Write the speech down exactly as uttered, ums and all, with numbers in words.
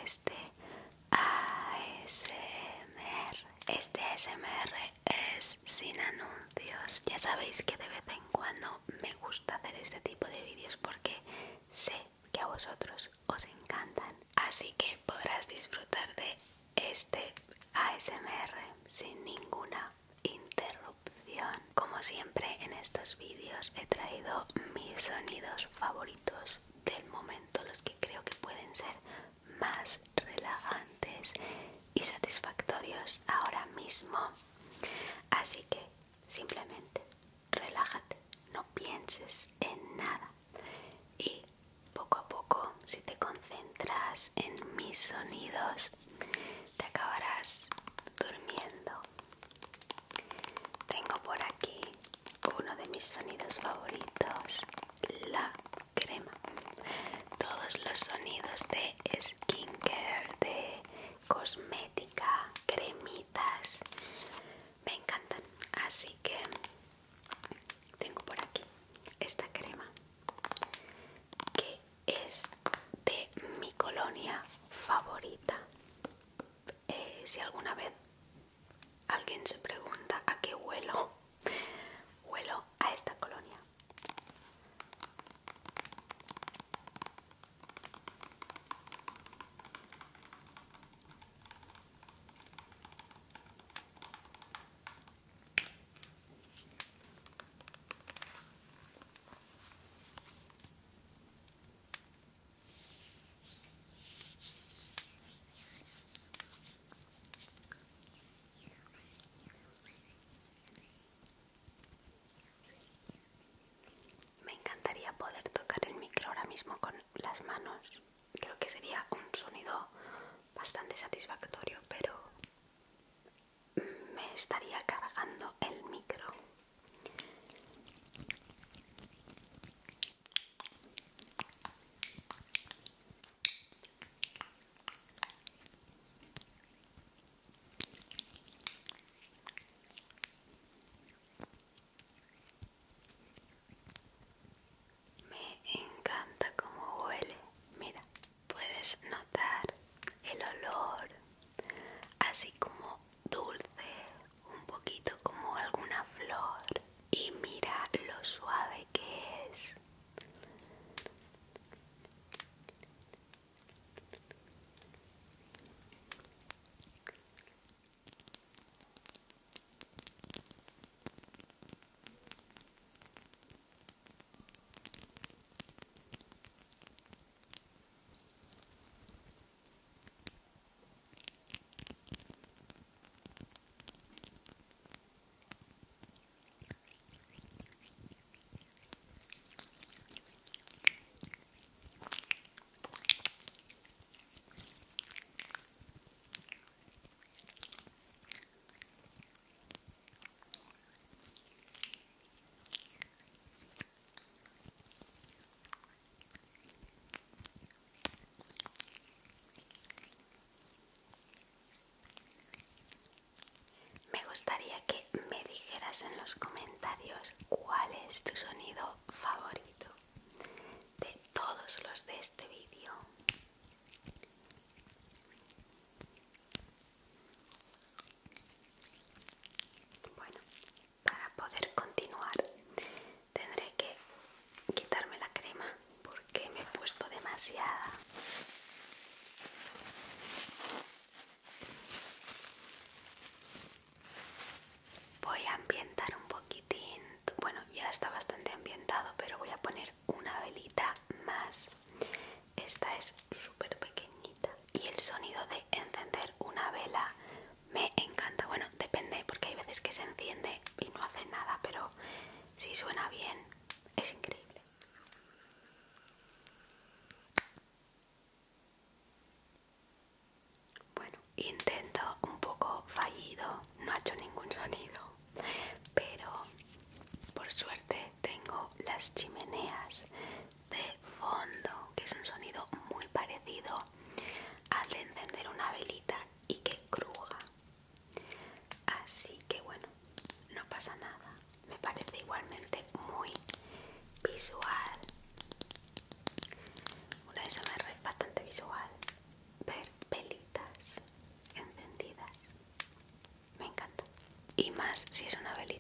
este A S M R. Este A S M R es sin anuncios. Ya sabéis que de vez en cuando me gusta hacer este tipo de vídeos porque sé que a vosotros os encantan. Así que podrás disfrutar de este A S M R sin ninguna interrupción. Como siempre en estos vídeos he traído mis sonidos favoritos del momento, los que creo que pueden ser más relajantes y satisfactorios ahora mismo. Así que simplemente relájate, no pienses en nada y poco a poco, si te concentras en mis sonidos, te acabarás durmiendo. Tengo por aquí uno de mis sonidos favoritos, la crema. Todos los sonidos de skincare, de cosmética, cremitas, me encantan. Así que tengo por aquí esta crema que es de mi colonia favorita. Eh, si alguna vez alguien se pregunta a qué huelo, huelo a esta colonia. Me encantaría poder tocar el micro ahora mismo con las manos. Creo que sería un sonido bastante satisfactorio, pero me estaría cargando el micro. Me encanta cómo huele. Mira, puedes notar el olor, así como dulce, un poquito como alguna flor. Y mira lo suave que es. Me gustaría que me dijeras en los comentarios cuál es tu sonido favorito de todos los de este vídeo. Bueno, para poder continuar tendré que quitarme la crema porque me he puesto demasiada. Voy a ambientar un poquitín, bueno, ya está bastante ambientado, pero voy a poner una velita más. más si es una velita.